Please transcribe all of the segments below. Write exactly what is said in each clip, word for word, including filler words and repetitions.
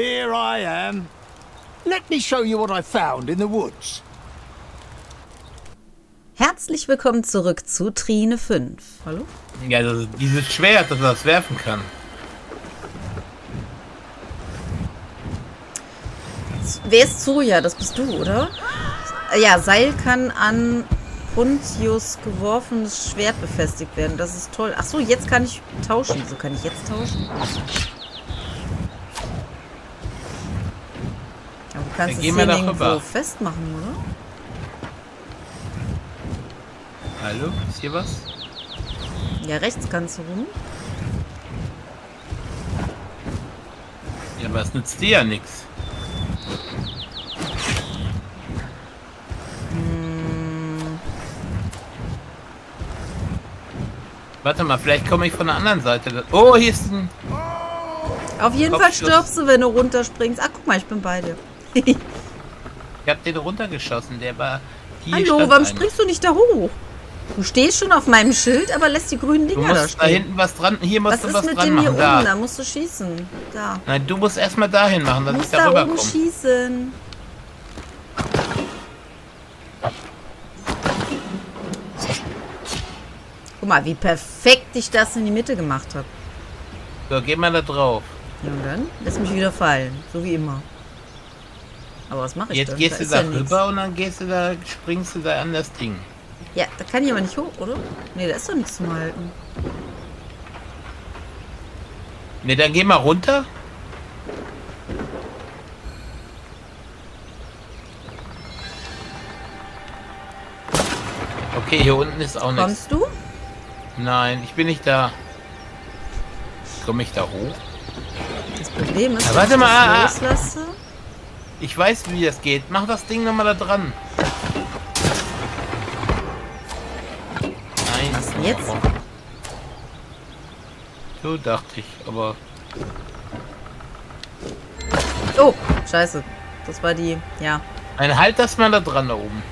Here I am. Let me show you what I found in the woods. Herzlich willkommen zurück zu Trine fünf. Hallo? Ja, das ist dieses Schwert, das er das werfen kann. Wer ist Zoja? Das bist du, oder? Ja, Seil kann an Pontius geworfenes Schwert befestigt werden. Das ist toll. Ach so, jetzt kann ich tauschen. So kann ich jetzt tauschen. Aber du kannst es hier irgendwo festmachen, oder? Hallo? Ist hier was? Ja, rechts kannst du rum. Ja, aber es nützt dir ja nichts. Hm. Warte mal, vielleicht komme ich von der anderen Seite. Oh, hier ist ein... Auf jeden Fall stirbst du, wenn du runterspringst. Ach, guck mal, ich bin bei dir. Ich hab den runtergeschossen, der war... Hallo, warum springst du nicht da hoch? Du stehst schon auf meinem Schild, aber lässt die grünen Dinger da stehen. Da hinten was dran, hier musst du was dran machen. Was ist mit dem hier oben? Da musst du schießen. Da. Nein, du musst erstmal dahin machen, dass ich da rüber komme. Du musst da oben schießen. Guck mal, wie perfekt ich das in die Mitte gemacht habe. So, geh mal da drauf. Ja, und dann lässt mich wieder fallen, so wie immer. Aber was mache ich Jetzt dann? gehst da du da ja rüber nichts. Und dann gehst du da, springst du da an das Ding. Ja, da kann ich aber nicht hoch, oder? Ne, da ist doch nichts zum Halten. Ne, dann geh mal runter. Okay, hier unten ist auch nichts. Kommst du? Nein, ich bin nicht da. Komme ich da hoch? Das Problem ist, ja, wenn warte ich mal, das loslasse. Ich weiß, wie das geht. Mach das Ding nochmal da dran. Nein. Was denn jetzt? So dachte ich, aber... Oh, scheiße. Das war die, ja. Nein, halt das mal da dran da oben.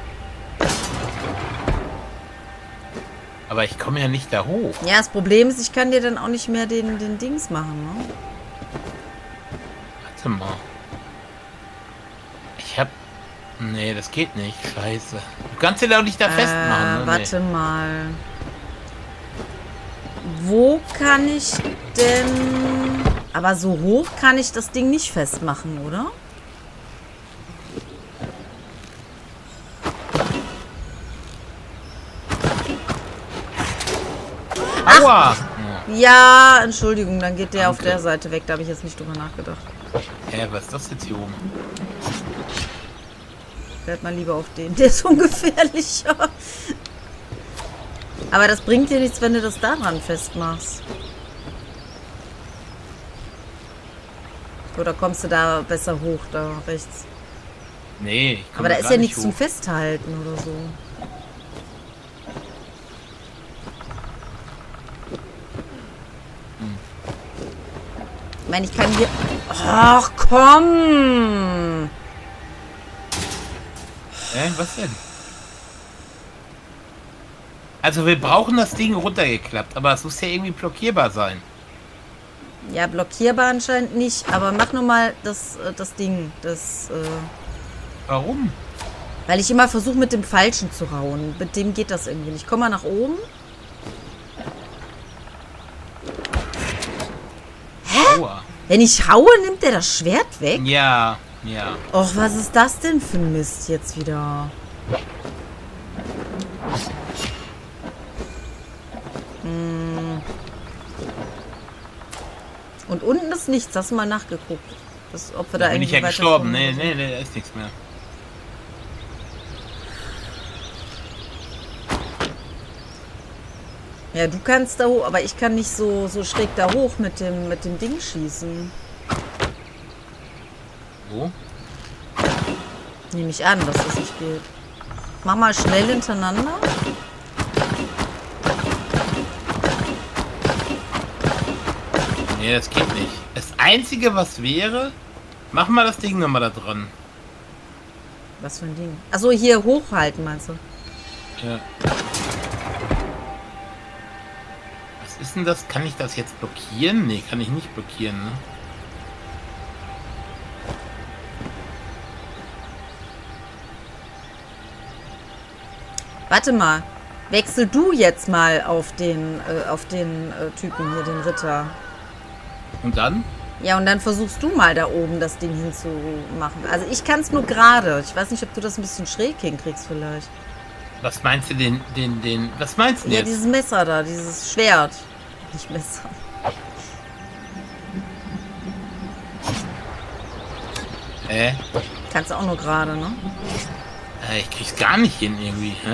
Aber ich komme ja nicht da hoch. Ja, das Problem ist, ich kann dir dann auch nicht mehr den, den Dings machen, ne? Warte mal. Ich hab... Nee, das geht nicht. Scheiße. Du kannst dir da auch nicht da äh, festmachen. Ne? Warte nee. mal. Wo kann ich denn... Aber so hoch kann ich das Ding nicht festmachen, oder? Aua! Ja, Entschuldigung, dann geht der Danke. auf der Seite weg. Da habe ich jetzt nicht drüber nachgedacht. Hä, was ist das jetzt hier oben? Bleib mal lieber auf den. Der ist ungefährlicher. Aber das bringt dir nichts, wenn du das daran festmachst. Oder kommst du da besser hoch, da rechts? Nee, ich komm Aber da gar ist ja nicht nichts hoch. zum Festhalten oder so. Hm. Ich meine, ich kann hier... Ach, komm! Hä, was denn? Also wir brauchen das Ding runtergeklappt, aber es muss ja irgendwie blockierbar sein. Ja, blockierbar anscheinend nicht, aber mach nur mal das, äh, das Ding. Das, äh, Warum? weil ich immer versuche, mit dem Falschen zu hauen. Mit dem geht das irgendwie nicht. Komm mal nach oben. Hä? Aua. Wenn ich haue, nimmt der das Schwert weg? Ja, ja. Och, was ist das denn für ein Mist jetzt wieder? Hm. Und unten ist nichts. Hast du mal nachgeguckt? Das, ob wir da, Da bin ich irgendwie ja gestorben. weiterkommen Nee, oder so? nee, nee, da ist nichts mehr. Ja, du kannst da hoch, aber ich kann nicht so, so schräg da hoch mit dem, mit dem Ding schießen. Wo? Nehme ich an, dass das nicht geht. Mach mal schnell hintereinander. Nee, das geht nicht. Das Einzige, was wäre... Mach mal das Ding nochmal da dran. Was für ein Ding? Achso, hier hochhalten, meinst du? Ja. Was ist denn das? Kann ich das jetzt blockieren? Nee, kann ich nicht blockieren, ne? Warte mal. Wechsel du jetzt mal auf den, äh, auf den äh, Typen hier, den Ritter. Und dann? Ja, und dann versuchst du mal da oben das Ding hinzumachen. Also ich kann es nur gerade. Ich weiß nicht, ob du das ein bisschen schräg hinkriegst vielleicht. Was meinst du den, den, den, was meinst du Ja, jetzt? dieses Messer da, dieses Schwert. Nicht Messer. Äh? Kannst du auch nur gerade, ne? Äh, ich krieg's gar nicht hin irgendwie, hä?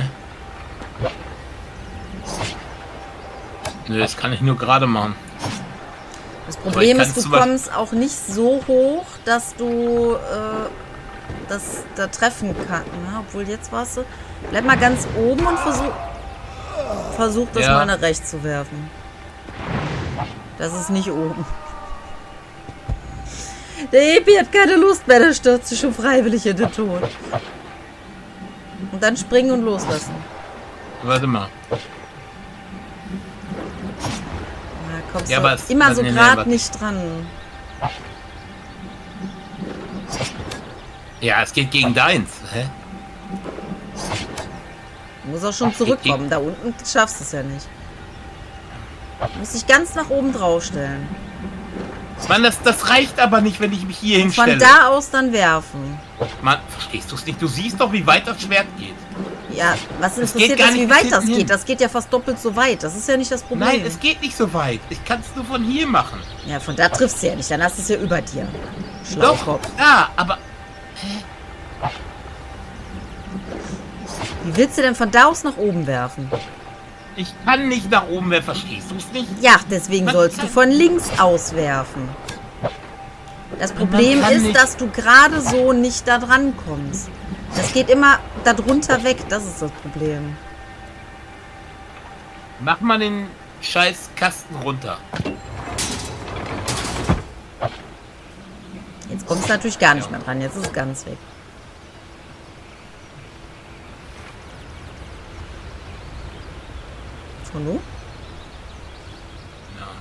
Nö, das kann ich nur gerade machen. Das Problem ist, du zum Beispiel- kommst auch nicht so hoch, dass du äh, das da treffen kannst. Ne? Obwohl, jetzt warst du... Bleib mal ganz oben und versuch, versuch das Ja. mal nach rechts zu werfen. Das ist nicht oben. Der Epi hat keine Lust mehr, der stürzt sich schon freiwillig in den Tod. Und dann springen und loslassen. Warte mal. Da kommst Ja, du aber es- immer warte, so nee, nee, gerade warte. nicht dran. Ja, es geht gegen deins, hä? Du musst auch schon zurückkommen. Da unten schaffst du es ja nicht. Du musst dich ganz nach oben draufstellen. Mann, das, das reicht aber nicht, wenn ich mich hier Von hinstelle. da aus dann werfen. Mann, verstehst du es nicht? Du siehst doch, wie weit das Schwert geht. Ja, was Es interessiert geht gar das, wie nicht bis weit das hinten hin. geht? Das geht ja fast doppelt so weit. Das ist ja nicht das Problem. Nein, es geht nicht so weit. Ich kann es nur von hier machen. Ja, von da triffst du ja nicht. Dann hast du es ja über dir. Doch, Schlaukopf. ja, aber Wie willst du denn von da aus nach oben werfen? ich kann nicht nach oben werfen. Verstehst du es nicht? Ja, deswegen Man sollst du kann- von links aus werfen. Das Problem kann ist, nicht- dass du gerade so nicht da dran kommst. Das geht immer da drunter weg. Das ist das Problem. Mach mal den scheiß Kasten runter. Jetzt kommst du natürlich gar nicht mehr dran. Jetzt ist es ganz weg. Und nun? Ja.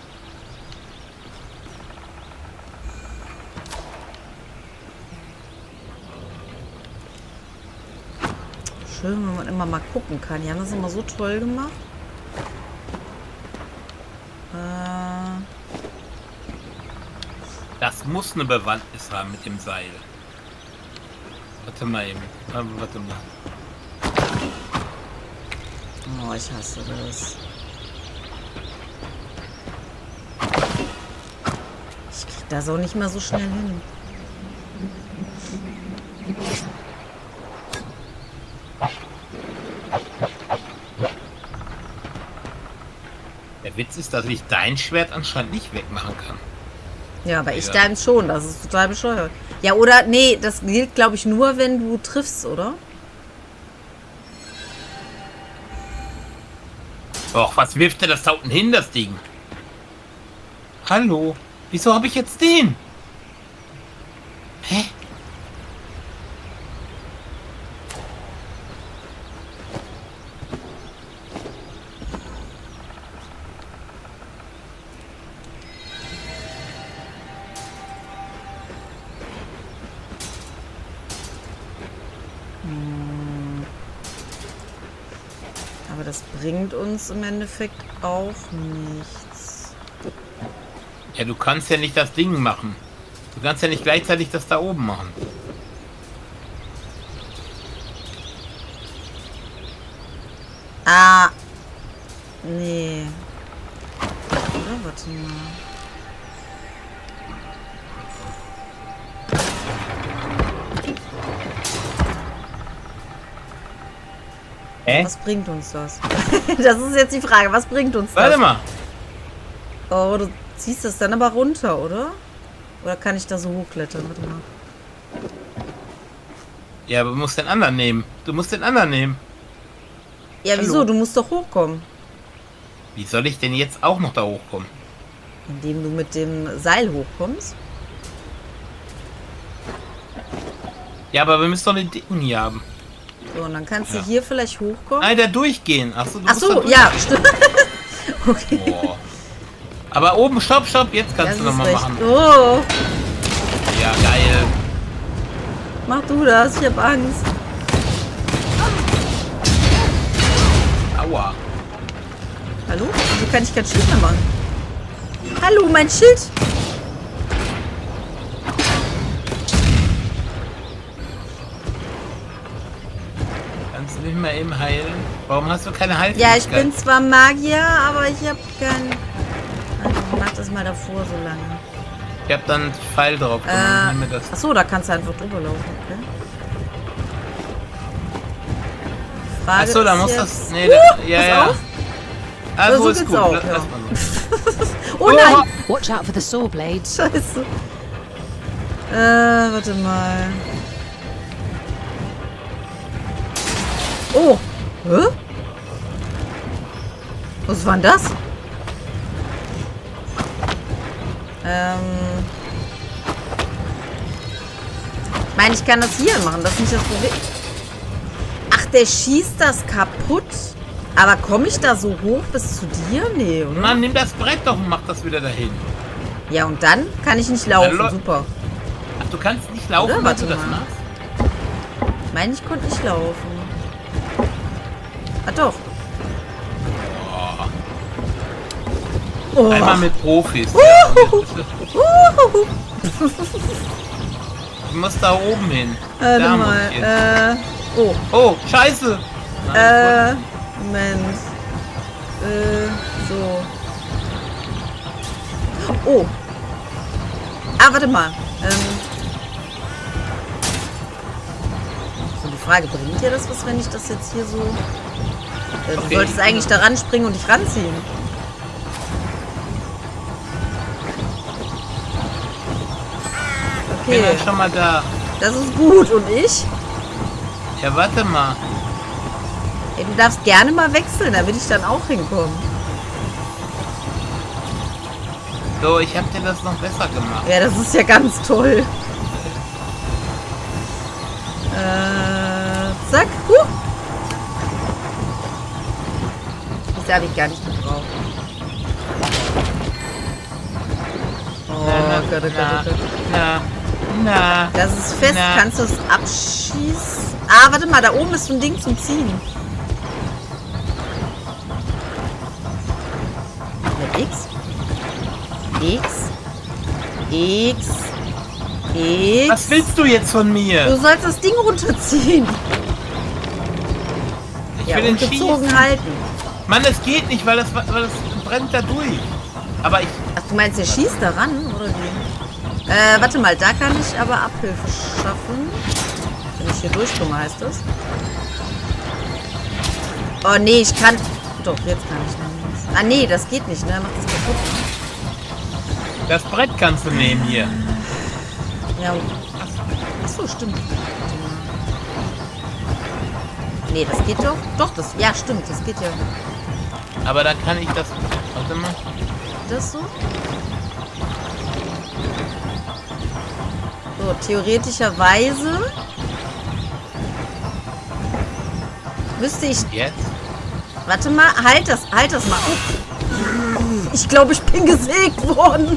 Schön, wenn man immer mal gucken kann. Die haben das immer so toll gemacht. Äh, Das muss eine Bewandtnis haben mit dem Seil. Warte mal eben. Warte warte mal. oh, ich hasse das. Ich krieg das auch nicht mehr so schnell hin. Der Witz ist, dass ich dein Schwert anscheinend nicht wegmachen kann. Ja, aber ich Ja. deins schon. Das ist total bescheuert. Ja, oder? Nee, das gilt, glaube ich, nur, wenn du triffst, oder? Och, was wirft der das da unten hin, das Ding? Hallo? Wieso habe ich jetzt den? Hä? Aber das bringt uns im Endeffekt auch nichts. Ja, du kannst ja nicht das Ding machen. Du kannst ja nicht gleichzeitig das da oben machen. Ah. Nee. Oder? Warte mal. Hä? Was bringt uns das? Das ist jetzt die Frage. Was bringt uns das? Warte mal. Oh, du ziehst das dann aber runter, oder? Oder kann ich da so hochklettern? Warte mal. Ja, aber du musst den anderen nehmen. Du musst den anderen nehmen. Ja, Hallo. wieso? Du musst doch hochkommen. Wie soll ich denn jetzt auch noch da hochkommen? Indem du mit dem Seil hochkommst. Ja, aber wir müssen doch den dicken hier haben. So, und dann kannst Ja. du hier vielleicht hochkommen. Nein, der durchgehen. Achso, du Ach musst da so, durch- ja, stimmt. Okay. Boah. Aber oben, stopp, stopp, jetzt kannst Das du ist nochmal recht. machen. Oh, Ja, geil. mach du das. Ich hab Angst. Aua. Hallo? Wieso kann ich kein Schild mehr machen? Hallo, mein Schild! Kannst du mich mal eben heilen? Warum hast du keine Heilfähigkeit? Ja, ich bin zwar Magier, aber ich habe kein... Also, ich mach das mal davor so lange. Ich hab dann einen Pfeil drauf gemacht. Äh, Nimm mir das. achso, da kannst du einfach drüber laufen, okay. Frage Achso, da ist muss jetzt... das. Nee, Uh, da, ja, pass ja. auf. Also So ist geht's gut. auch, Lass, ja. lass mal so. Oh nein! Watch out for the saw blades. Scheiße. Äh, warte mal. Oh. Hä? Was war denn das? Ähm. Ich meine, ich kann das hier machen. Das ist nicht das Problem. Ach, der schießt das kaputt? Aber komme ich da so hoch bis zu dir? Nee, oder? Mann, nimm das Brett doch und mach das wieder dahin. Ja, und dann kann ich nicht laufen. Hallo? Super. Ach, du kannst nicht laufen, Oder? wenn Warte du das mal. machst? Ich meine, ich konnte nicht laufen. Ah, doch. Oh. Einmal mit Profis. Uhuhu. Ja. Uhuhu. Du musst da oben hin. Warte Da muss mal. ich hin. Äh. Oh. Oh, scheiße. Nein, Äh. Moment. Äh. So. Oh. Ah, warte mal. Ähm. So, die Frage, bringt dir das was, wenn ich das jetzt hier so... Äh, du Okay. solltest eigentlich da ranspringen und dich ranziehen. ich bin Okay, ja schon mal da. das ist gut. Und ich? Ja, warte mal. Ey, du darfst gerne mal wechseln, da will ich dann auch hinkommen. So, ich hab dir das noch besser gemacht. Ja, das ist ja ganz toll. Äh, zack. Huh. Das habe ich gar nicht gebraucht. Oh Na, Gott, oh Gott, na, oh Gott. na, na. Das ist fest. Na. Kannst du es abschießen? Ah, warte mal, da oben ist so ein Ding zum Ziehen. Mit X? X? X? X? Was willst du jetzt von mir? Du sollst das Ding runterziehen. Ich Ja, will den gezogen schießen. halten. Mann, es geht nicht, weil das, weil das brennt da durch. Aber ich... Ach, du meinst, der schießt da ran, oder wie? Äh, warte mal, da kann ich aber Abhilfe schaffen. Wenn ich hier durchkomme, heißt das. Oh, nee, ich kann... Doch, jetzt kann ich noch. Ah, nee, das geht nicht, ne? Macht das kaputt. Das Brett kannst du nehmen hier. Ja. Achso, stimmt. Nee, das geht doch. Doch, das... Ja, stimmt, das geht ja. Aber da kann ich das... Warte mal. Das so? So, theoretischerweise müsste ich... Jetzt? Warte mal, halt das, halt das mal. Oh. Ich glaube, ich bin gesägt worden.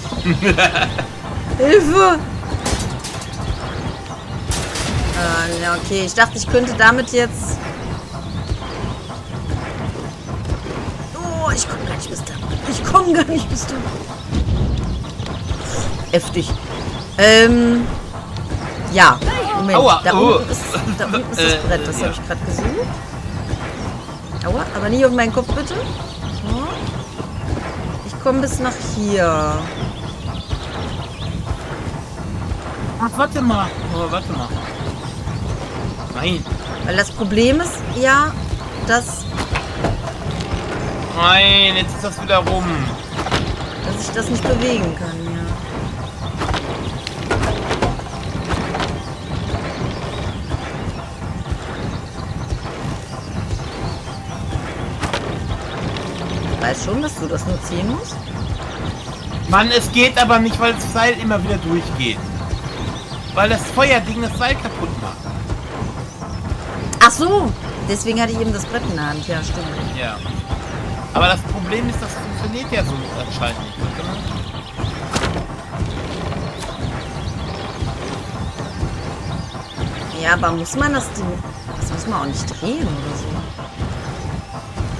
Hilfe! Ah, ja, okay, ich dachte, ich könnte damit jetzt... Oh, ich komme gar nicht bis da. Ich komme gar nicht bis da. Heftig. Ähm... Ja, Moment. Aua, da, oh. unten ist, da unten ist das Äh, Brett, das ja. habe ich gerade gesucht. Aua, aber nie auf meinen Kopf, bitte. So. Ich komme bis nach hier. Ach, warte mal. Oh, warte mal. Nein. Weil das Problem ist ja, dass, Nein, jetzt ist das wieder rum. dass ich das nicht bewegen kann, ja. Ich weiß schon, dass du das nur ziehen musst. Mann, es geht aber nicht, weil das Seil immer wieder durchgeht. Weil das Feuerding das Seil kaputt macht. Ach so, deswegen hatte ich eben das Brett in der Hand. Ja, stimmt. Ja. Aber das Problem ist, das funktioniert ja so anscheinend nicht. Warte mal. Ja, aber muss man das Ding... Das muss man auch nicht drehen oder so.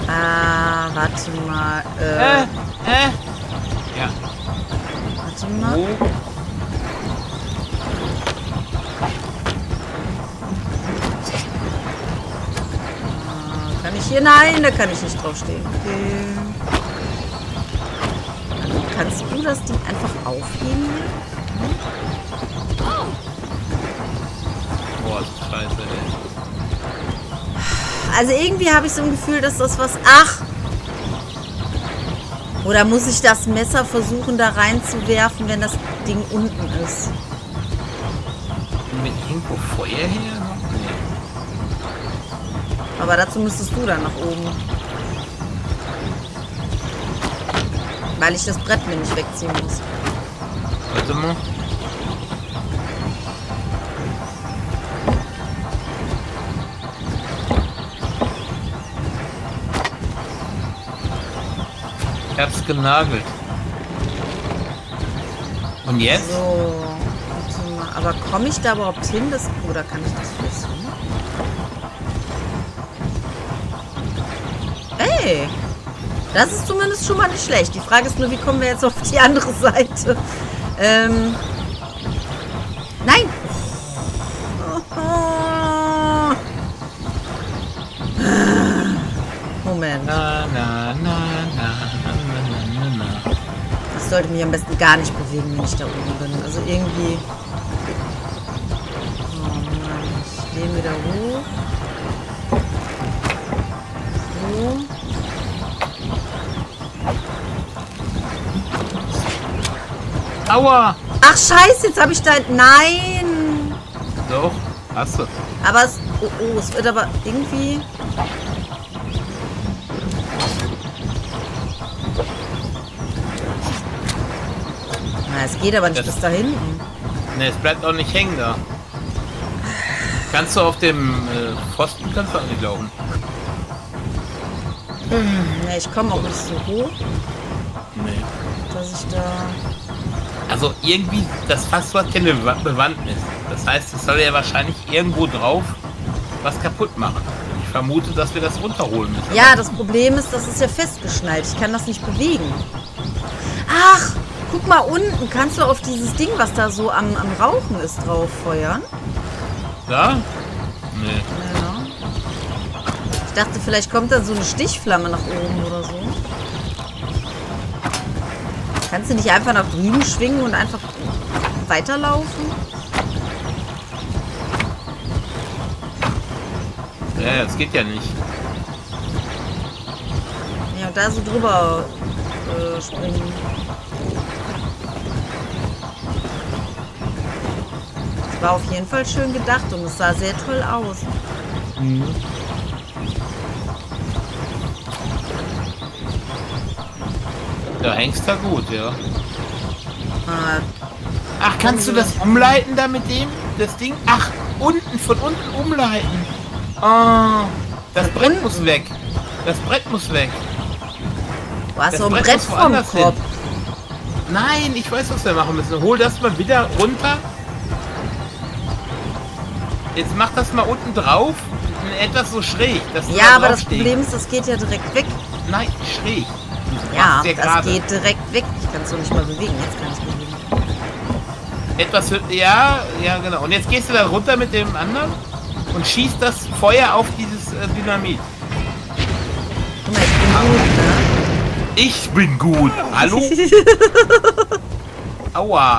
Ah, warte mal. Äh, Äh, äh. Ja. warte mal. Wo? Ah, kann ich hier? Nein, da kann ich nicht draufstehen. Okay. Also, kannst du das Ding einfach aufheben hier? Boah, das ist scheiße, ey. Also irgendwie habe ich so ein Gefühl, dass das was... Ach! Oder muss ich das Messer versuchen, da reinzuwerfen, wenn das Ding unten ist? Mit irgendwo Feuer her? Nee. Aber dazu müsstest du dann nach oben. Weil ich das Brett nämlich wegziehen muss. Warte mal. Ich hab's genagelt. Und jetzt? So. Warte mal. Aber komme ich da überhaupt hin? Das, oder kann ich das wissen? Ey! Das ist zumindest schon mal nicht schlecht. Die Frage ist nur, wie kommen wir jetzt auf die andere Seite? Ähm. Nein! Moment. Na, na, na, na, na, na, na. Ich sollte mich am besten gar nicht bewegen, wenn ich da oben bin. Also irgendwie... Oh Mann, ich gehe wieder hoch. So. Aua! Ach scheiße, jetzt habe ich da... Nein! Doch, hast du. Aber es... Oh, oh, es wird aber irgendwie... Na, es geht aber nicht Das- bis da hinten. Ne, es bleibt auch nicht hängen da. Kannst du auf dem äh, Pfosten kannst du auch nicht laufen. Ne, ich komme auch nicht so hoch, Nee. dass ich da... Also irgendwie, das Passwort keine Bewa- Bewandtnis. Das heißt, es soll ja wahrscheinlich irgendwo drauf was kaputt machen. Ich vermute, dass wir das runterholen müssen. Ja, das Problem ist, das ist ja festgeschnallt. Ich kann das nicht bewegen. Ach, guck mal unten. Kannst du auf dieses Ding, was da so am, am Rauchen ist, drauf feuern? Da? Nee. Ja. Ich dachte, vielleicht kommt dann so eine Stichflamme nach oben oder so. Kannst du nicht einfach nach drüben schwingen und einfach weiterlaufen? Ja, das geht ja nicht. Ja, und da so drüber äh, springen. Das war auf jeden Fall schön gedacht und es sah sehr toll aus. Mhm. Da hängst du gut, ja. Ah, Ach, kannst du das umleiten da mit dem? Das Ding? Ach, unten, von unten umleiten. Oh, das Brett unten? muss weg. Das Brett muss weg. du hast Das so ein Brett Brett muss vom woanders hin. Kopf. Nein, ich weiß, was wir machen müssen. Hol das mal wieder runter. Jetzt mach das mal unten drauf. Etwas so schräg. Dass du Ja, da aber das draufstehst. Problem ist, das geht ja direkt weg. Nein, schräg. Du Ja, machst das gerade. geht direkt weg. Ich kann es so nicht mal bewegen. Jetzt kann ich es bewegen. Etwas, hö- ja, ja, genau. Und jetzt gehst du da runter mit dem anderen und schießt das Feuer auf dieses äh, Dynamit. Guck mal, ich bin gut, ne? Ich bin gut. Hallo? Aua.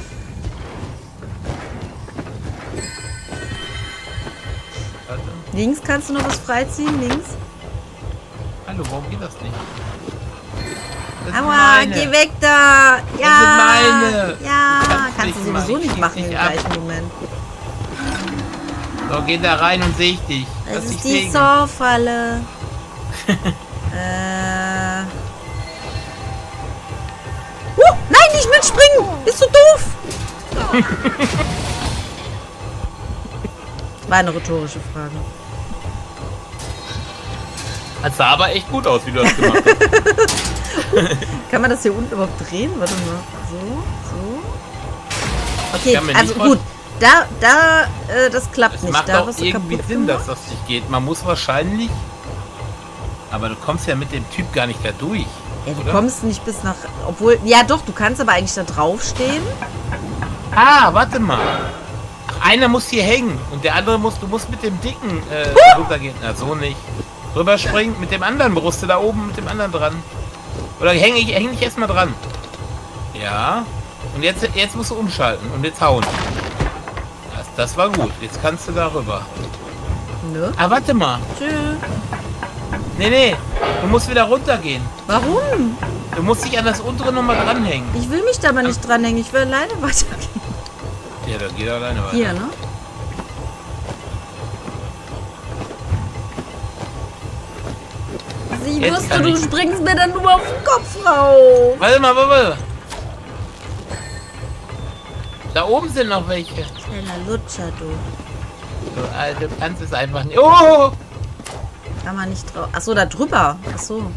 Warte. Links kannst du noch was freiziehen? Links? Hallo, warum geht das nicht? Das sind Aua, meine. geh weg da! Ja! sind meine. Ja! Kannst Kannst du nicht sowieso machen, ich nicht schieß machen dich im ab. gleichen Moment. So, geh da rein und seh ich dich. Das Lass dich ist die sehen. Saw-Falle. äh... Uh, nein, nicht mitspringen! Bist du doof? War eine rhetorische Frage. Das sah aber echt gut aus, wie du das gemacht hast. Kann man das hier unten überhaupt drehen? Warte mal. So, so. Okay, kann mir also nicht gut. Da, da, äh, das klappt Es nicht. macht Da auch wirst du irgendwie kaputt Sinn, gemacht. dass das nicht geht. Man muss wahrscheinlich Aber du kommst ja mit dem Typ gar nicht da durch. Ja, du oder? kommst nicht bis nach... Obwohl... Ja doch, du kannst aber eigentlich da draufstehen. Ah, warte mal. Einer muss hier hängen und der andere muss... Du musst mit dem Dicken äh, runtergehen. Na, so nicht. Rüberspringen. Mit dem anderen brust du da oben mit dem anderen dran. Oder hänge ich, häng ich erstmal dran. Ja. Und jetzt, jetzt musst du umschalten und jetzt hauen. Das, das war gut. Jetzt kannst du da rüber. Ne? Ah, warte mal. Tschüss. Nee, nee. Du musst wieder runtergehen. Warum? Du musst dich an das untere nochmal dranhängen. Ich will mich da aber nicht dranhängen. Ich will alleine weitergehen. Ja, dann geht er alleine weiter. Hier, ne? Sie Jetzt wusste, kann du ich- springst mir dann nur auf den Kopf rauf. Warte mal, warte mal. Da oben sind noch welche. Kleiner Lutscher, du. Du, Alter, du kannst es einfach nicht. Oh! Kann man nicht drauf. Achso, da drüber. Achso.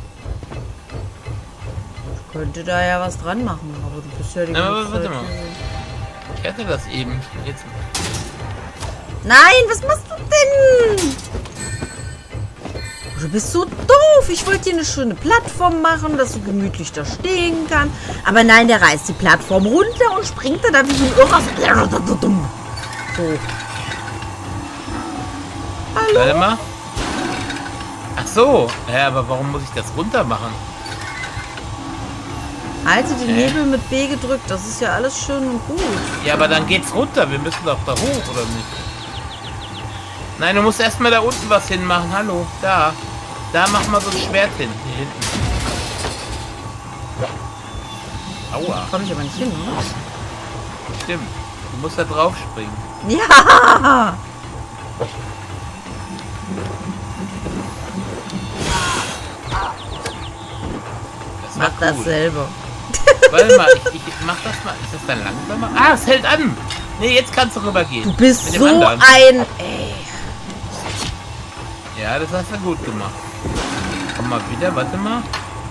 Ich könnte da ja was dran machen, aber du bist ja die Na, ganze warte Zeit mal. hier. Ich hatte das eben. Jetzt. Nein, was machst du denn? Du bist so doof. Ich wollte dir eine schöne Plattform machen, dass du gemütlich da stehen kannst. Aber nein, der reißt die Plattform runter und springt da wie so ein Irrer. So. Warte mal. Ach so. Ja, aber warum muss ich das runter machen? Halte den Hä? Hebel mit B gedrückt. Das ist ja alles schön und gut. Ja, aber dann geht's runter. Wir müssen doch da hoch, oder nicht? Nein, du musst erstmal da unten was hinmachen. Hallo, da. Da mach mal so ein Schwert hin. Hier hinten. Aua. Komme ich aber nicht hin, ne? Stimmt. Du musst da drauf springen. Ja! Das Mach war das cool. selber. Warte mal, ich, ich mach das mal. Ist das dann langsamer? Ah, es hält an. Nee, jetzt kannst du rübergehen. Du bist Mit dem so anderen. ein... Ey. Ja, das hast du gut gemacht. Komm mal wieder, warte mal.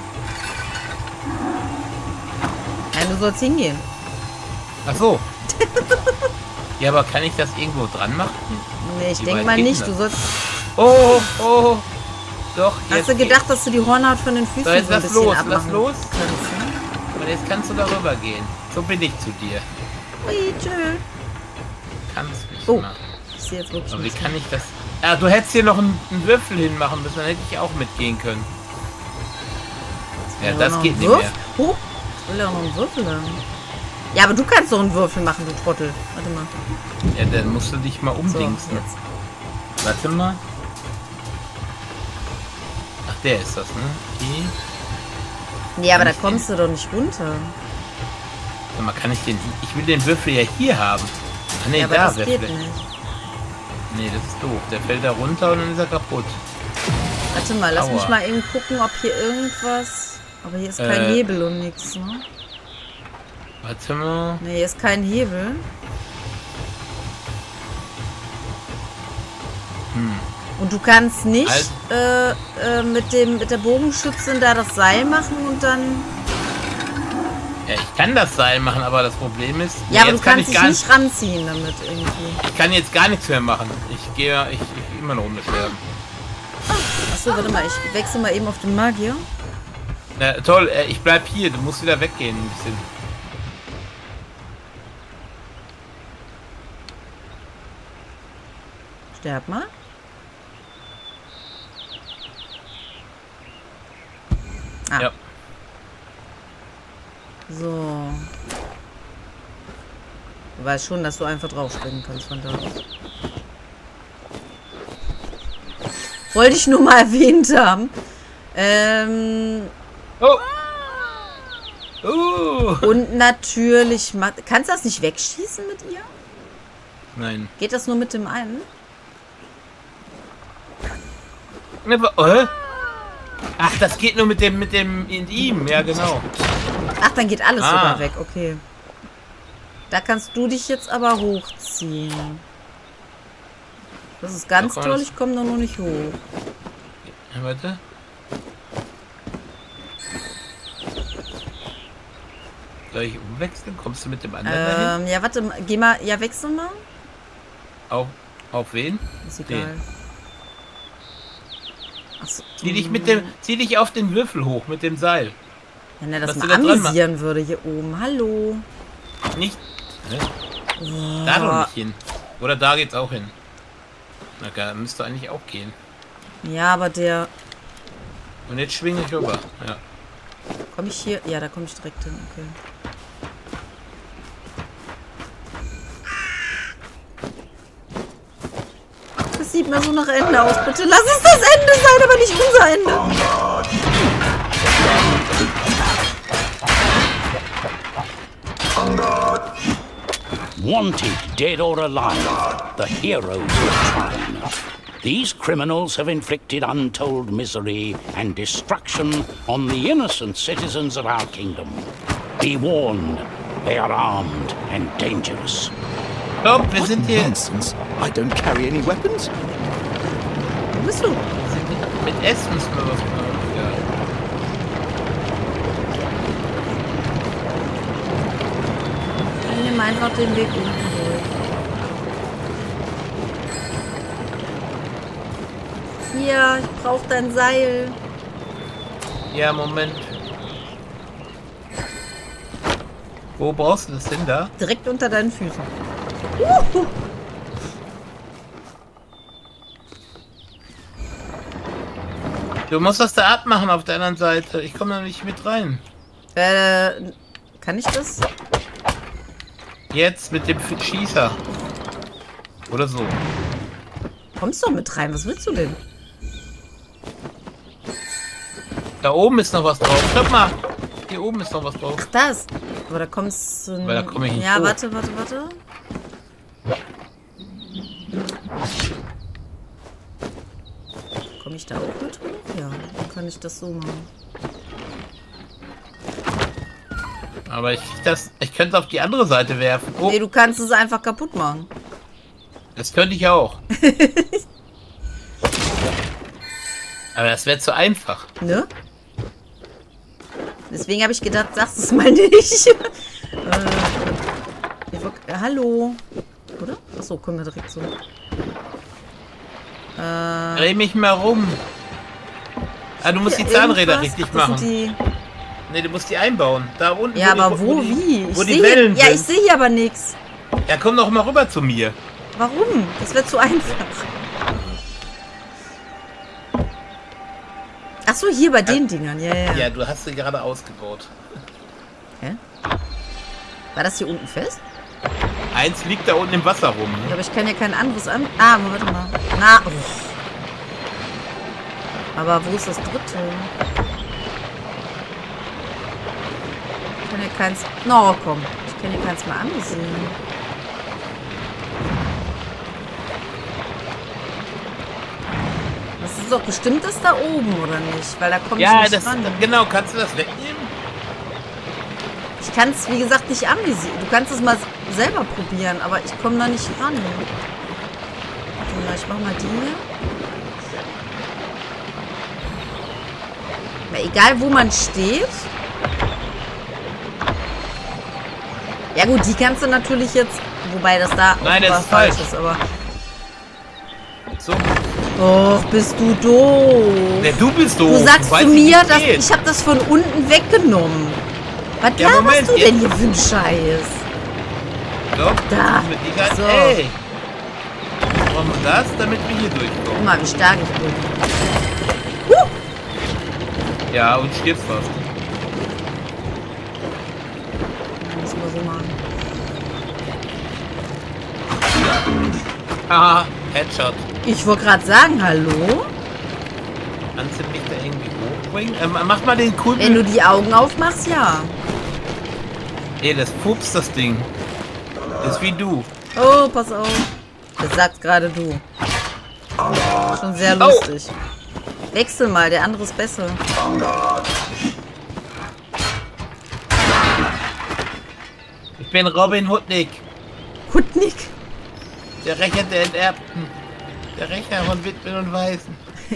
Nein, du sollst hingehen. Ach so. Ja, aber kann ich das irgendwo dran machen? Nee, ich Wie denke weit mal geht nicht. denn Du das? sollst... Oh, oh. Doch, jetzt Hast du gedacht, dass du die Hornhaut von den Füßen So, jetzt so ein lass bisschen los, abmachen lass los. kannst, ne? Und jetzt kannst du darüber gehen. So bin ich zu dir. Ui, tschö. Kannst mich Oh. mal. Ich sehe jetzt wirklich Aber wie nichts kann mehr. ich das... Ah, du hättest hier noch einen, einen Würfel hinmachen müssen, dann hätte ich auch mitgehen können. Ja, Will das noch geht einen nicht Würf- mehr. Oh, ich will ja noch einen Würfel haben. Ja, aber du kannst doch einen Würfel machen, du Trottel. Warte mal. Ja, dann musst du dich mal So, umdingsen. jetzt. Warte mal. Ach, der ist das, ne? Okay. Nee, aber da Kann ich kommst du doch nicht runter. Sag mal, kann ich den... Ich will den Würfel ja hier haben. Ah, nee, Ja, aber da das wäre geht vielleicht... nicht. Nee, das ist doof. Der fällt da runter und dann ist er kaputt. Warte mal, lass Aua. mich mal eben gucken, ob hier irgendwas... Aber hier ist kein Äh. Hebel und nichts, ne? Warte mal. Ne, hier ist kein Hebel. Hm. Und du kannst nicht Halt. äh, äh, mit, dem, mit der Bogenschützin da das Seil machen und dann... Ja, ich kann das Seil machen, aber das Problem ist... Ja, aber jetzt du kann kannst ich dich gar nicht ranziehen damit irgendwie. Ich kann jetzt gar nichts mehr machen. Ich gehe... Ich, ich immer eine Runde sterben. Achso, warte mal, ich wechsle mal eben auf den Magier. Na, toll, äh, ich bleib hier. Du musst wieder weggehen ein bisschen. Sterb mal. Ah. Ja. So. Du weißt schon, dass du einfach draufspringen kannst von da aus. Wollte ich nur mal erwähnt haben. Ähm, Oh! Uh! und natürlich... ma- Kannst du das nicht wegschießen mit ihr? Nein. Geht das nur mit dem einen? Ne, wa- äh? Ach, das geht nur mit dem, mit dem, in ihm. Ja, genau. Ach, dann geht alles Ah. sogar weg. Okay. Da kannst du dich jetzt aber hochziehen. Das ist ganz Da kann man toll. das- Ich komme da noch nicht hoch. Ja, warte. Soll ich umwechseln? Kommst du mit dem anderen dahin? Ähm, ja, warte. mal, Geh mal. Ja, wechsel mal. Auf, auf wen? Ist egal. Achso. Zieh dich mit dem, zieh dich auf den Würfel hoch mit dem Seil. Wenn er das Was mal du da dran amüsieren würde hier oben. Hallo. Nicht. Ne? Oh. Da doch nicht hin. Oder da geht's auch hin. Na klar, müsste eigentlich auch gehen. Ja, aber der... Und jetzt schwinge ich rüber. Ja. Komme ich hier? Ja, da komme ich direkt hin. Okay. Das sieht mir so nach Ende aus. Bitte lass es das Ende sein, aber nicht unser Ende. Wanted, dead or alive, the heroes of Trine. These criminals have inflicted untold misery and destruction on the innocent citizens of our kingdom. Be warned, they are armed and dangerous. Stopp, wir sind hier Nonsense. I don't carry any weapons. Wo bist du? mit Essen müssen wir was machen. Ich nehme einfach den Weg unten durch. Hier, ich brauche dein Seil. Ja. Ja, Moment. Wo brauchst du das denn da? Direkt unter deinen Füßen. Uhu. Du musst das da abmachen auf der anderen Seite. Ich komme da nicht mit rein. Äh, kann ich das? Jetzt mit dem Schießer. Oder so. Kommst du mit rein? Was willst du denn? Da oben ist noch was drauf. Schau mal. Hier oben ist noch was drauf. Ach, das. Aber da kommst du... Weil da komme ich nicht Ja, hoch. warte, warte, warte. Komme ich da auch mit hoch? Ja, dann kann ich das so machen. Aber ich, das, ich könnte es auf die andere Seite werfen. Oh, Nee, du kannst es einfach kaputt machen. das könnte ich auch. Aber das wäre zu einfach. Ne? Deswegen habe ich gedacht, sagst du es mal nicht. äh, ich wollt, äh, hallo. Oder? Achso, kommen wir direkt so. Äh, Dreh mich mal rum. Ah, du musst ja, die Zahnräder irgendwas. richtig Ach, das machen. sind die... Ne, du musst die einbauen. Da unten. Ja, die- aber wo, die, wie? Ich Wo die sehe, Wellen ja, ich sind. sehe hier aber nichts. Ja, komm doch mal rüber zu mir. Warum? Das wäre zu einfach. Ach so, hier bei den Dingern. Ja, ja, Ja, ja. du hast sie gerade ausgebaut. Hä? War das hier unten fest? Eins liegt da unten im Wasser rum. Ja, Ne? aber ich kann ja kein anderes an... Ah, warte mal. Na, oh. Aber wo ist das dritte? Ich kann ja keins... No, komm. Ich kann ja keins mal ansehen. Das ist doch bestimmt das da oben, oder nicht? Weil da komme ich Ja, nicht das, ran. genau. Kannst du das wegnehmen? Ich kann es, wie gesagt, nicht anvisieren. Du kannst es mal selber probieren, aber ich komme da nicht ran. Warte mal, ich mach mal die hier. Na, egal, wo man steht. Ja gut, die kannst du natürlich jetzt... Wobei das da Nein, das offenbar ist falsch. ist, aber... So. Och, bist du doof. Ne, du bist doof. Du sagst weißt zu nicht, mir, wie dass geht. ich habe das von unten weggenommen. Was Ja, laberst Moment, du denn jetzt- hier für einen Scheiß? So, Da. mit die ganze- So. Ey. Brauchen wir das, damit wir hier Guck durchkommen. mal, wie stark ich bin. Ja, und stirbst fast. Müssen wir so machen. Haha, Headshot. Ich wollte gerade sagen, hallo? Kannst du mich da irgendwie hochbringen? Ähm, mach mal den Kugeln. Wenn du die Augen aufmachst, ja. Ey, das pupst das Ding. Das ist wie du. Oh, pass auf. Das sagt gerade du. Schon sehr Oh. lustig. Wechsel mal, der andere ist besser. Ich bin Robin Hoodnick. Hutnik. Der Rächer der Enterbten. Der Rächer von Witwen und Waisen.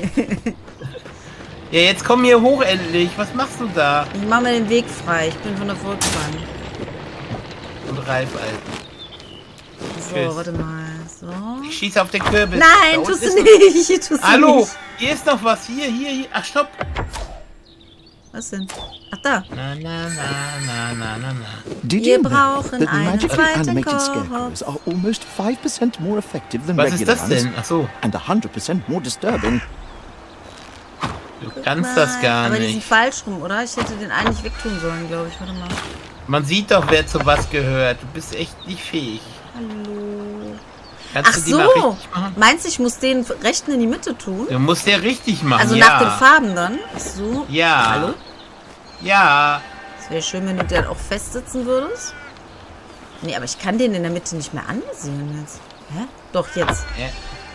Ja, jetzt komm hier hoch endlich. Was machst du da? Ich mach mir den Weg frei. Ich bin von der Volksbahn. Und Ralf, Alter. So, Tschüss. warte mal. So. So. Ich schieße auf den Kürbis. Da Nein, unten tust ist du ein- nicht. Tust du Hallo, nicht. hier ist noch was. Hier, hier, hier. Ach, stopp. Was denn? Ach, da. Na, na, na, na, na, na, na. Did Wir you know brauchen that einen magically zweiten animated Korb. scarecrows are almost five percent more effective than Was ist regular das ones denn? Ach so, and one hundred percent more disturbing? du kannst das gar Aber die sind nicht. falsch rum, oder? Ich hätte den eigentlich wegtun sollen, glaube ich. Warte mal. Man sieht doch, wer zu was gehört. Du bist echt nicht fähig. Hallo. Kannst Ach du die mal so. richtig machen? Meinst du, ich muss den rechten in die Mitte tun? Du musst ja richtig machen, Also ja. nach den Farben dann? Ach so. Ja. Hallo? Ja. Es wäre schön, wenn du dann auch festsitzen würdest. Nee, aber ich kann den in der Mitte nicht mehr ansehen jetzt. Hä? Doch, jetzt. ja.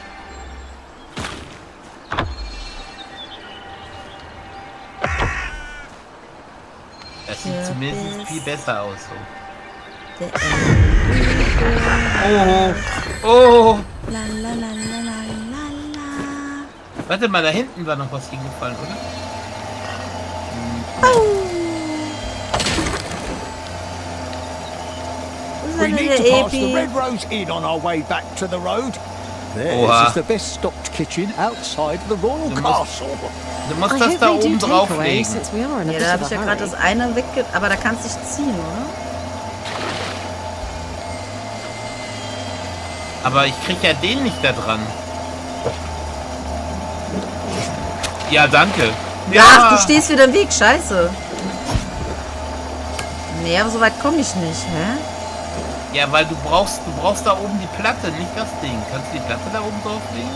Das sieht Ja, zumindest bis- viel besser aus. So. Der Oh, oh. La, la, la, la, la, la, la. Warte mal, da hinten war noch was hingefallen, oder? Wo ist We denn need der to pass the Epi? Red Rose Inn on our way back to the road. Theirs Oha. is the best stocked kitchen outside the royal Du musst- castle. Du musst I das hope da they do oben take away, drauflegen. since we are in a Ja, bit da habe of ich a ja gerade hurry. das eine wegge... Aber da kannst du dich ziehen, oder? Aber ich krieg ja den nicht da dran. Ja, danke. Ja, Ach, du stehst wieder im Weg. Scheiße. Nee, aber so weit komme ich nicht, hä? Ja, weil du brauchst, du brauchst da oben die Platte, nicht das Ding. Kannst du die Platte da oben drauflegen?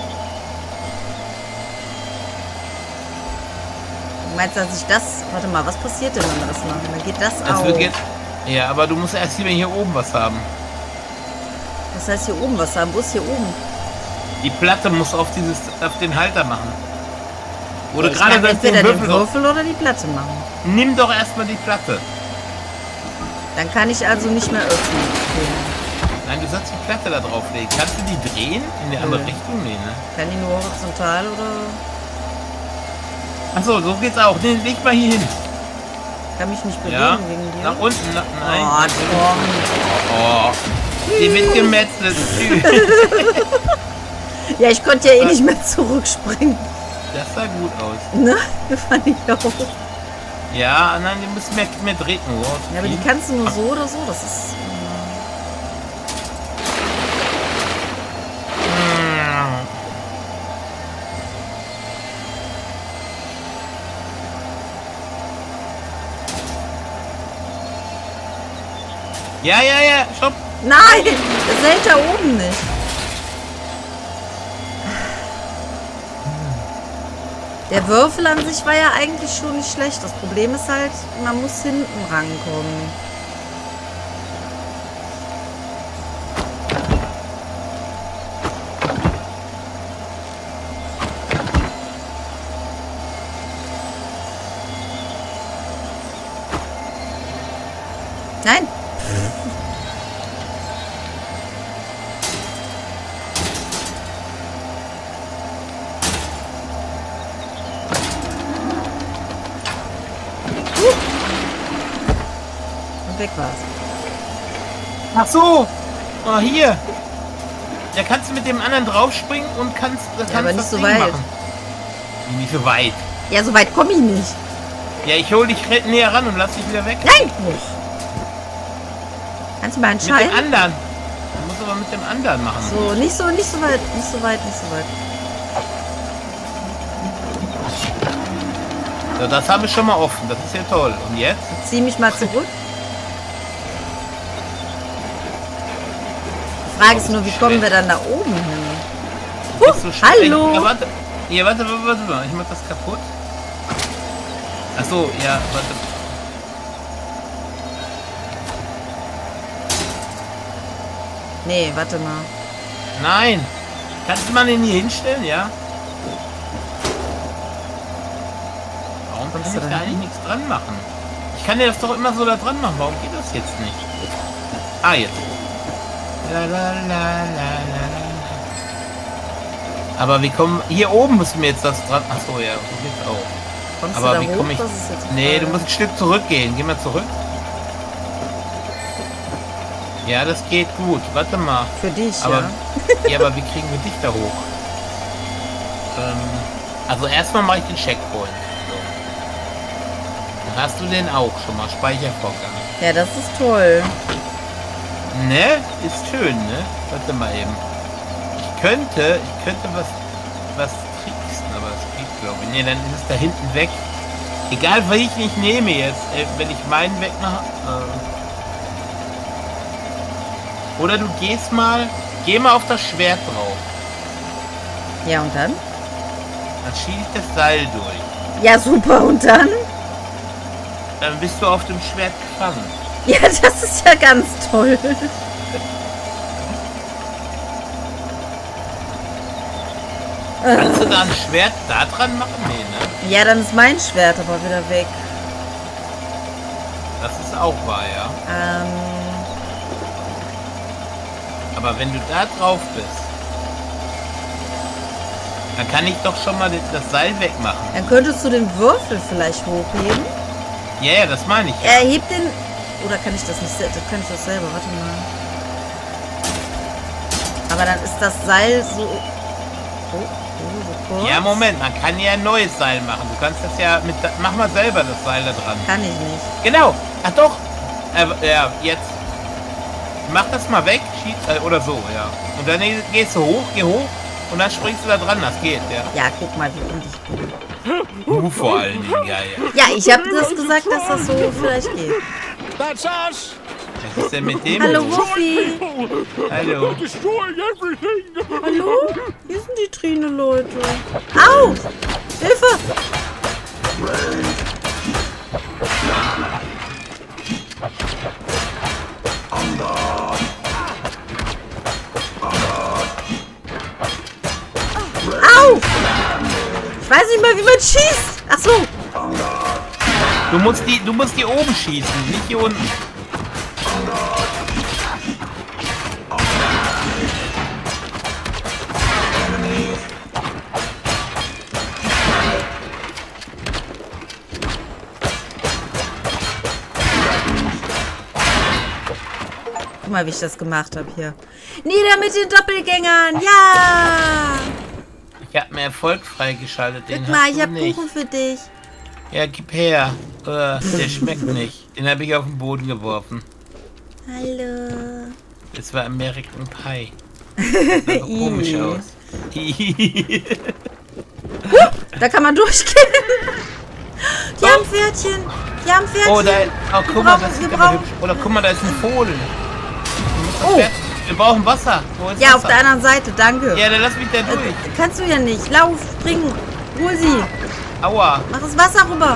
Du meinst, dass ich das... Warte mal, was passiert denn, wenn wir das machen? Dann geht das Das auf. wird jetzt. Ja, aber du musst erst hier, hier oben was haben. Das heißt, hier oben was haben. Wo ist hier oben? Die Platte muss auf dieses, auf den Halter machen. Oder Ich gerade kann das entweder den den Würfel. Würfel oder die Platte machen. Nimm doch erstmal die Platte. Dann kann ich also nicht mehr öffnen. Okay. Nein, du sollst die Platte da drauflegen. Kannst du die drehen? In die andere Nö. Richtung? Nee, ne? Kann die nur horizontal oder... Achso, so geht's auch. Nee, leg mal hier hin. Kann mich nicht bewegen Ja. wegen dir? Nach unten. Na, nein. Oh, Tom. Oh. Die wird gemetzelt. Tschüss. Ja, ich konnte ja eh nicht mehr zurückspringen. Das sah gut aus. Ne? Fand ich auch. Ja, nein, die müssen mehr, mehr treten. Oh, Ja, aber die kannst du nur so oder so. Das ist... Ja, ja, ja, stopp. Nein! Das hält da oben nicht. Der Würfel an sich war ja eigentlich schon nicht schlecht. Das Problem ist halt, man muss hinten rankommen. Nein! Und weg war's. Ach so. Oh, hier. Da kannst du mit dem anderen draufspringen und kannst, da kannst aber nicht das so Ding weit. machen. Wie, nicht so weit. Ja, so weit komme ich nicht. Ja, ich hol dich näher ran und lass dich wieder weg. Nein! Kannst du mal Mit dem entscheiden? anderen. Du musst aber mit dem anderen machen. So, nicht so, nicht so weit, nicht so weit, nicht so weit. So, das haben wir schon mal offen. Das ist ja toll. Und jetzt? Zieh mich mal zurück. Die Frage ist nur, wie kommen wir dann da oben hin? Nicht so schlecht. hallo. Ja, warte. Ja, warte, warte, warte mal. Ich mach das kaputt. Ach so, ja, warte. Nee, warte mal. Nein. Kannst du mal den hier hinstellen, ja? Warum Kommst kann du ich da da hin? eigentlich nichts dran machen? Ich kann ja das doch immer so da dran machen. Warum geht das jetzt nicht? Ah, jetzt. La, la, la, la, la, la. Aber wie kommen... Hier oben müssen wir jetzt das dran... Ach so, ja, so geht's auch. Kommst Aber du wie da hoch? komme ich... Das ist jetzt die Nee, Frage. du musst ein Stück zurückgehen. Geh mal zurück. Ja, das geht gut. Warte mal. Für dich, Aber, ja. ja, aber wie kriegen wir dich da hoch? Ähm, also erstmal mache ich den Checkpoint. So. Dann hast du den auch schon mal. Speichervorgang. Ja, das ist toll. Ne? Ist schön, ne? Warte mal eben. Ich könnte, ich könnte was, was tricksen, aber das geht, glaube ich. Ne, dann ist es da hinten weg. Egal, welchen ich nehme jetzt. Äh, wenn ich meinen wegmache. Äh, Oder du gehst mal, geh mal auf das Schwert drauf. Ja, und dann? Dann schiebe ich das Seil durch. Ja, super. Und dann? Dann bist du auf dem Schwert gefangen. Ja, das ist ja ganz toll. Kannst du da ein Schwert da dran machen? Nee, ne? Ja, dann ist mein Schwert aber wieder weg. Das ist auch wahr, ja. Ähm, Aber wenn du da drauf bist, dann kann ich doch schon mal das Seil wegmachen. dann könntest du den Würfel vielleicht hochheben. Ja, ja, das meine ich. Ja. Er hebt den... Oder kann ich das nicht... se- Das kann ich das selber. Warte mal. Aber dann ist das Seil so... Oh, oh, so kurz. Ja, Moment, man kann ja ein neues Seil machen. Du kannst das ja mit... Mach mal selber das Seil da dran. Kann ich nicht. Genau. Ach doch. Äh, ja, jetzt. Mach das mal weg. Schieß, äh, oder so, ja. Und dann gehst du hoch, geh hoch. Und dann springst du da dran. Das geht, ja. Ja, guck mal, wie und ich bin. Du vor allen Dingen, ja, ja. Ja, ich habe das gesagt, dass das so vielleicht geht. That's us! Was ist denn mit dem Hallo, los? Wuffi. Hallo. Destroying everything! Hallo? Hier sind die Trine, Leute. Au! Hilfe! Au! Ich weiß nicht mal, wie man schießt. Ach so. Du musst die, du musst die oben schießen, nicht hier unten. Guck mal, wie ich das gemacht habe hier. Nieder mit den Doppelgängern. Ja! Ich habe mir Erfolg freigeschaltet. Den Guck mal, hast ich du habe nicht. Kuchen für dich. Ja, gib her. Äh, der schmeckt nicht. Den habe ich auf den Boden geworfen. Hallo. Das war American Pie. Das sah so komisch aus. Da kann man durchgehen. Die haben Pferdchen. Die haben Pferdchen. Oh, da, oh, guck Wir mal, brauchen- das wir sieht aber brauchen- hübsch. Oder guck mal, da ist ein Fohlen. Du musst das Oh. Pferd- Wir brauchen Wasser. Wo ist Ja, Wasser? auf der anderen Seite, danke. Ja, dann lass mich da durch. Äh, kannst du ja nicht. Lauf, spring, hol sie. Aua. Mach das Wasser rüber.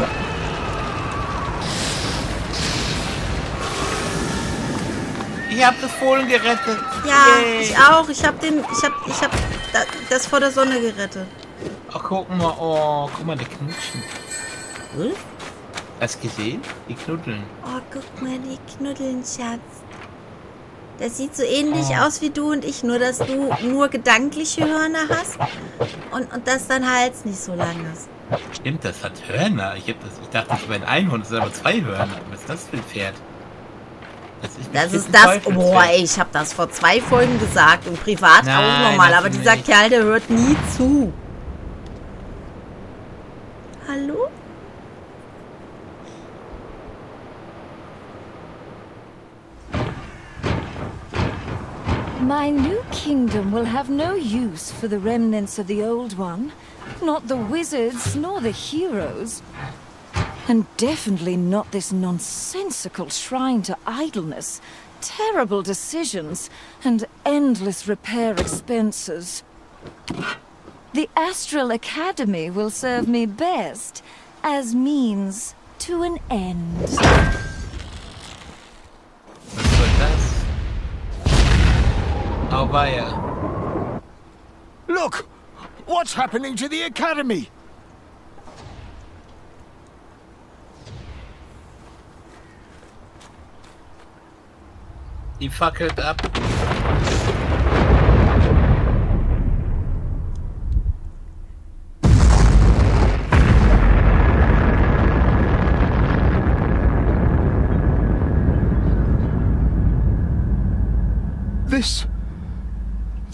Ich hab das Fohlen gerettet. Ja, Yay. ich auch. Ich hab den, ich hab, ich hab da- das vor der Sonne gerettet. Ach, guck mal. Oh, guck mal, die knutschen. Hm? Hast du gesehen? Die knuddeln. Oh, guck mal, die knuddeln, Schatz. Das sieht so ähnlich Oh. aus wie du und ich, nur dass du nur gedankliche Hörner hast und, und dass dein Hals nicht so lang ist. Stimmt, das hat Hörner. Ich, hab das, ich dachte, das wäre ein Einhorn. Das ist aber zwei Hörner. Was ist das für ein Pferd? Das ist, Das bestimmt ist ein das. Teufelspferd. Boah, ey, ich habe das vor zwei Folgen gesagt und privat Nein, auch nochmal, aber hast du dieser nicht. Kerl, der hört nie zu. Hallo? My new kingdom will have no use for the remnants of the old one. Not the wizards, nor the heroes. And definitely not this nonsensical shrine to idleness, terrible decisions, and endless repair expenses. The Astral Academy will serve me best as means to an end. Was soll das? Auweia. Look! What's happening to the academy? Die fackelt ab.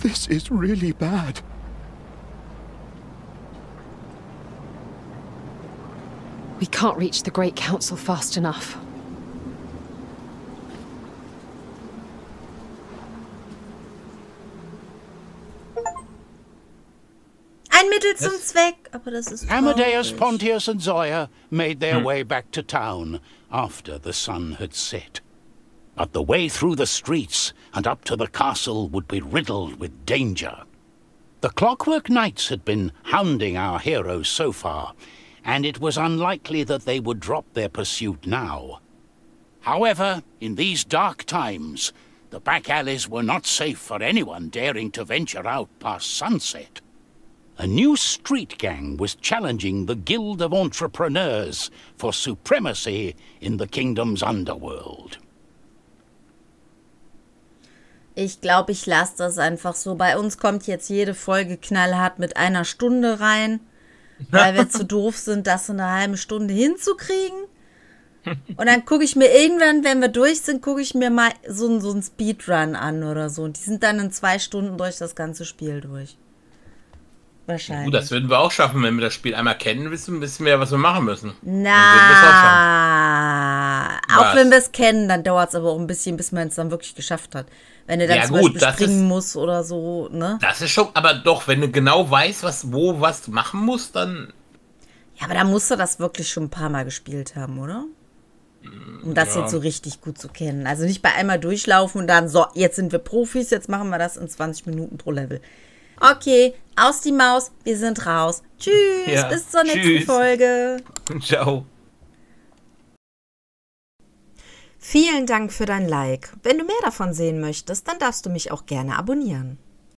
This is really bad. We can't reach the Great Council fast enough. Ein Mittel zum Zweck, aber das ist Amadeus, traurig. Pontius, and Zoya made their way back to town after the sun had set. But the way through the streets and up to the castle would be riddled with danger. The Clockwork Knights had been hounding our heroes so far, and it was unlikely that they would drop their pursuit now. However, in these dark times, the back alleys were not safe for anyone daring to venture out past sunset. A new street gang was challenging the Guild of Entrepreneurs for supremacy in the kingdom's underworld. Ich glaube, ich lasse das einfach so. Bei uns kommt jetzt jede Folge knallhart mit einer Stunde rein, weil wir zu doof sind, das in einer halben Stunde hinzukriegen. Und dann gucke ich mir irgendwann, wenn wir durch sind, gucke ich mir mal so, so einen Speedrun an oder so. Und die sind dann in zwei Stunden durch das ganze Spiel durch. Wahrscheinlich. Gut, das würden wir auch schaffen, wenn wir das Spiel einmal kennen, wissen, wissen wir ja, was wir machen müssen. Na, auch, auch Was? wenn wir es kennen, dann dauert es aber auch ein bisschen, bis man es dann wirklich geschafft hat. Wenn er dann Ja, zum gut, Beispiel das springen ist- muss oder so, ne? Das ist schon, aber doch, wenn du genau weißt, was, wo was machen musst, dann... Ja, aber da musst du das wirklich schon ein paar Mal gespielt haben, oder? Um das ja. jetzt so richtig gut zu kennen. Also nicht bei einmal durchlaufen und dann, so, jetzt sind wir Profis, jetzt machen wir das in zwanzig Minuten pro Level. Okay, aus die Maus, wir sind raus. Tschüss, Ja, bis zur nächsten tschüss. Folge. Ciao. Vielen Dank für dein Like. Wenn du mehr davon sehen möchtest, dann darfst du mich auch gerne abonnieren.